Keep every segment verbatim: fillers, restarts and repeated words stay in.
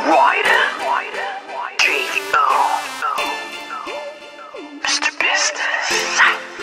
Ryder, J V O, mister Business.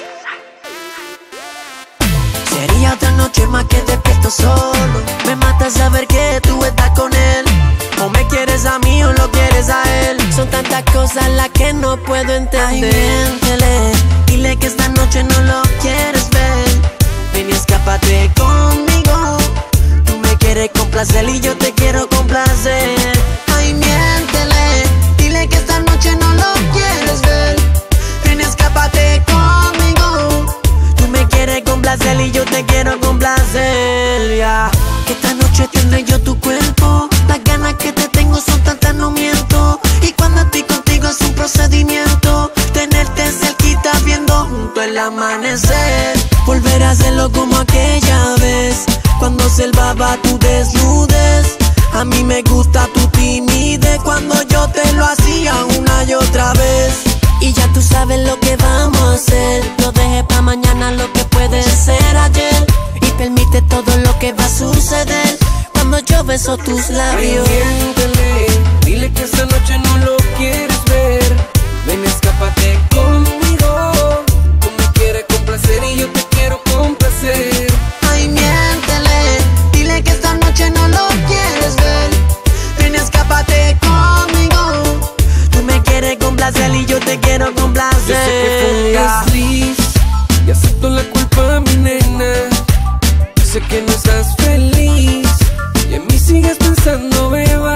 Sería otra noche más que despierto solo. Me mata saber que tú estás con él. O me quieres a mí o lo quieres a él. Son tantas cosas las que no puedo entender. Ay, miéntele, dile que esta noche no lo quieres ver. Ven y escápate conmigo. Tú me quieres complacer y yo te quiero complacer. Ay, miéntele, dile que esta noche no lo quieres ver. Ven y escápate conmigo. Tú me quieres complacer y yo te quiero complacer, yeah. Que esta noche tiene yo tu cuerpo. Las ganas que te tengo son tantas, no miento. Y cuando estoy contigo es un procedimiento. Tenerte cerquita viendo junto el amanecer. Volver a hacerlo como aquella vez, cuando silbaba tu desnudez. A mí me gusta tu timidez, cuando yo te lo hacía una y otra vez. Y ya tú sabes lo que vamos a hacer. No dejes pa' mañana lo que puede ser ayer. Y permite todo lo que va a suceder cuando yo beso tus labios. Ay, miéntele, dile que esta noche no lo quieres ver. Ven, escápate conmigo. Tú me quieres complacer y yo te quiero complacer. Ay, miéntele, dile que esta noche no lo quieres ver. Ven, escápate conmigo. Tú me quieres complacer y yo te quiero complacer. Yo sé que fue un desliz y acepto la culpa, mi nena. Yo sé que no estás feliz y en mí sigues pensando, beba.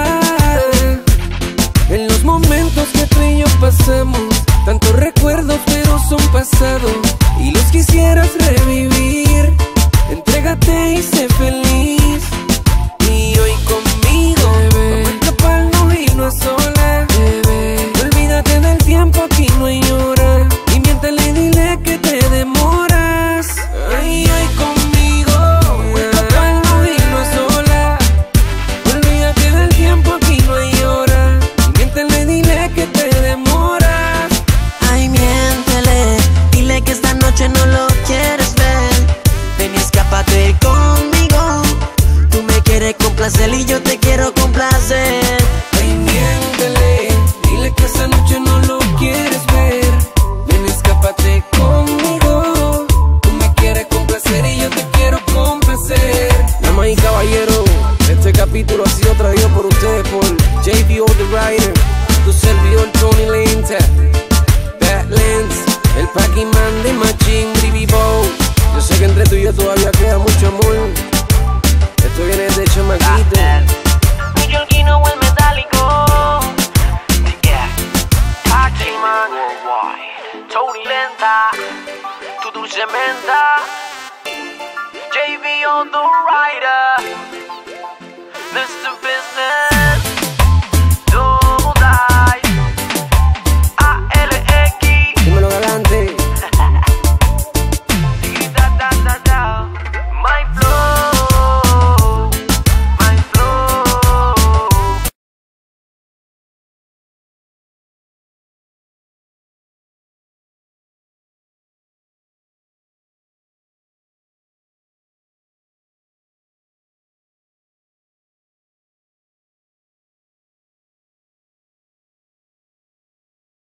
En los momentos que tú y yo pasamos, tantos recuerdos pero son pasado y los quisieras revivir. Entrégate y sé feliz. Y hoy conmigo, bebé, vamos a escaparnos y no a solas, bebé. Olvídate del tiempo, aquí no hay hora. Y miéntale y dile que te demoras. Ay, ay, conmigo, vamos a escaparnos y no a solas. Olvídate del tiempo, aquí no hay hora. Y miéntale y dile que te demoras. Ay, miéntele, dile que esta noche no lo quieres ver. Ven y escápate conmigo. Tú me quieres complacer y yo te quiero complacer. Ay, miéntele, dile que esta noche no lo quieres ver. Ven, escápate conmigo. Tú me quieres complacer y yo te quiero complacer. Damas y caballeros, este capítulo ha sido traído por ustedes por J V O The Ryder, tu servidor Tony Lenta, Badlands, el Pac-Man de Machine, Brivibo. Yo sé que entre tú y yo todavía queda mucho amor. Esto viene de chamaquito. Miguelquino o el metálico. Yeah, Pac-Man Worldwide, Tony Lenta, tu dulce menta, J V O The Ryder, mister Business.